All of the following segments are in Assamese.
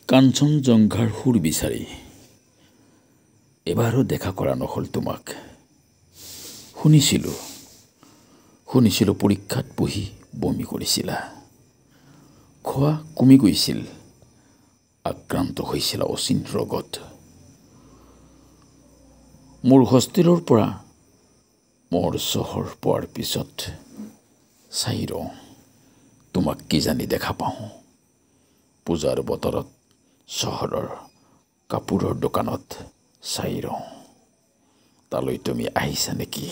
কাঞ্চনজংঘাৰ সুৰ বিচাৰি এবাৰো দেখা কৰা নহ'ল তোমাক। শুনিছিলোঁ পৰীক্ষাত বহি বমি কৰিছিলা, খোৱা কমি গৈছিল, আক্ৰান্ত হৈছিলা অচিন ৰোগত। মোৰ হোষ্টেলৰ পৰা মোৰ চহৰ পোৱাৰ পিছত চাই ৰওঁ তোমাক কিজানি দেখা পাওঁ পূজাৰ বতৰত চহৰৰ কাপোৰৰ দোকানত চাই ৰওঁ তালৈ তুমি আহিছা নেকি।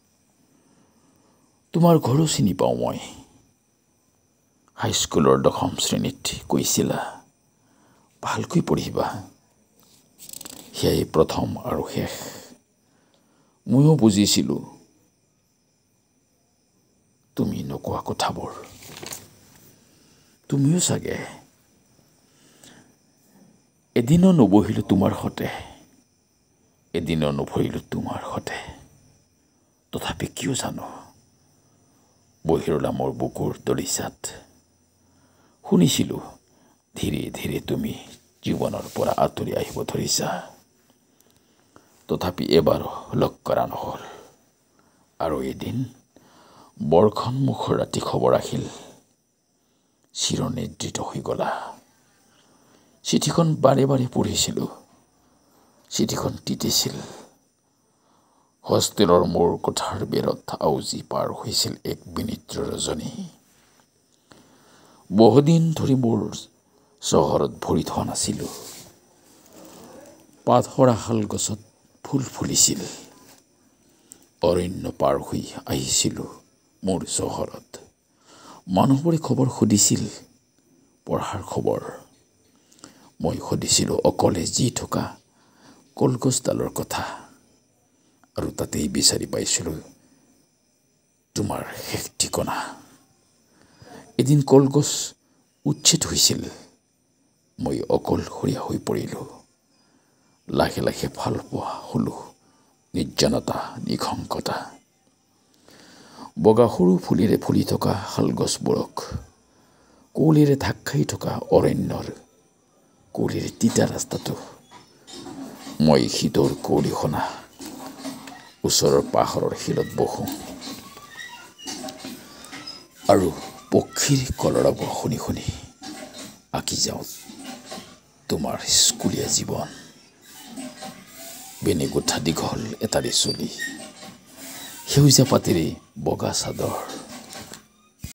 তোমাৰ ঘৰো চিনি পাওঁ মই। হাইস্কুলৰ 10ম শ্ৰেণীত কৈছিলা ভালকৈ পঢ়িবা, সেয়াই প্ৰথম আৰু শেষ। ময়ো বুজিছিলোঁ তুমি নোকোৱা কথাবোৰ। তুমিও চাগে এদিনো নবহিলোঁ তোমাৰ সতে, এদিনো নভৰিলোঁ তোমাৰ সতে। তথাপি কিয় জানো বহিৰলা মোৰ বুকুৰ দলিচাত শুনিছিলোঁ ধীৰে ধীৰে তুমি জীৱনৰ পৰা আঁতৰি আহিব ধৰিছা। তথাপি এবাৰো লগ কৰা নহ'ল। আৰু এদিন বৰষুণমুখৰ ৰাতি খবৰ আহিল, চিৰনিদ্ৰিত হৈ গলা। চিঠিখন বাৰে বাৰে পঢ়িছিলোঁ, চিঠিখন তিতিছিল। হোষ্টেলৰ মোৰ কোঠাৰ বেৰত আউজি পাৰ হৈছিল এক বিনিদ্ৰ ৰজনী। বহুদিন ধৰি মোৰ চহৰত ভৰি থোৱা নাছিলোঁ। পাত সৰা শাল গছত ফুল ফুলিছিল। অৰণ্য পাৰ হৈ আহিছিলোঁ মোৰ চহৰত। মানুহবোৰে খবৰ সুধিছিল, পঢ়াৰ খবৰ। মই সুধিছিলোঁ অকলে জি থকা কলগছডালৰ কথা। আৰু তাতেই বিচাৰি পাইছিলোঁ তোমাৰ শেষ ঠিকনা। এদিন কলগছ উচ্ছেদ হৈছিল, মই অকলশৰীয়া হৈ পৰিলোঁ। লাহে লাহে ভাল পোৱা হলোঁ নিৰ্জনতা, নিশংকতা। বগা সৰু ফুলেৰে ফুলি থকা শালগছবোৰক, কুঁৱলীৰে ঢাক খাই থকা অৰণ্যৰ কুঁৱলীৰে তিতা ৰাস্তাটো, মই শীতৰ কুঁৱলীসনা ওচৰৰ পাহাৰৰ শিলত বহোঁ আৰু পক্ষীৰ কলৰৱ শুনি শুনি আঁকি যাওঁ তোমাৰ স্কুলীয়া জীৱন। বেনী গোঁঠা দীঘল এটাৰি চুলি, সেউজীয়া পাতেৰে বগা চাদৰ,